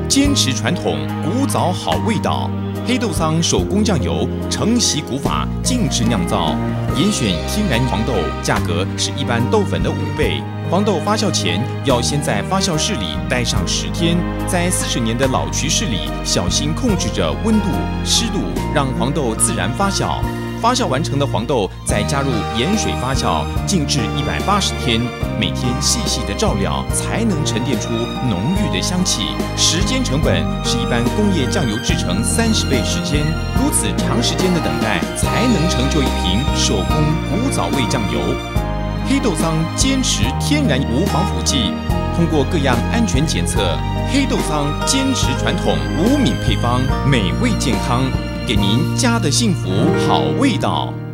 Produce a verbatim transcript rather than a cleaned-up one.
坚持传统，古早好味道。黑豆桑手工酱油，承袭古法，静置酿造，严选天然黄豆，价格是一般豆粉的五倍。黄豆发酵前要先在发酵室里待上十天，在四十年的老曲室里，小心控制着温度、湿度，让黄豆自然发酵。发酵完成的黄豆再加入盐水发酵，静置一百八十天，每天细细的照料，才能沉淀出浓郁的香气。时间成本是一般工业酱油制成三十倍时间，如此长时间的等待，才能成就一瓶手工古早味酱油。黑豆桑坚持天然无防腐剂，通过各样安全检测，黑豆桑坚持传统无敏配方，美味健康。给您家的幸福好味道。